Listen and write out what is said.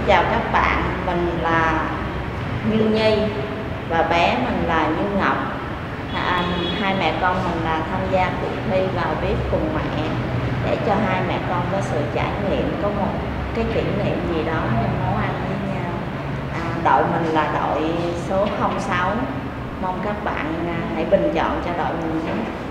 chào các bạn, mình là Như Nhi và bé mình là Như Ngọc. Hai mẹ con mình là tham gia cuộc thi vào bếp cùng mẹ để cho hai mẹ con có sự trải nghiệm, có một cái kỷ niệm gì đó trong nấu ăn với nhau. Đội mình là đội số 06, mong các bạn hãy bình chọn cho đội mình nhé.